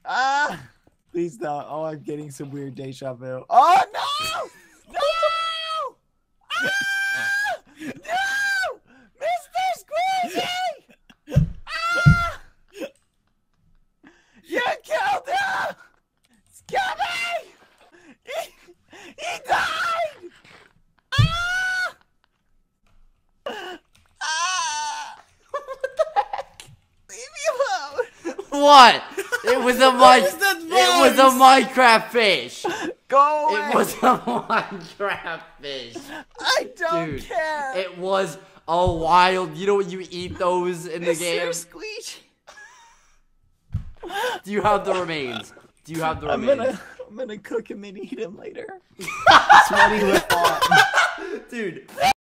Ah! Please don't. Oh, I'm getting some weird deja vu. Oh no! No! Ah! No! Mr. Squeezy! Ah! You killed him! Scummy! He died! Ah! Ah! What the heck? Leave me alone! What? It was a What is that Minecraft fish. Go away! It was a Minecraft fish. I don't Dude, care! It was a wild. You know when you eat those in the game? Mr. Squeegee! Do you have the remains? Do you have the remains? I'm gonna cook him and eat him later. That's what he would want. Dude.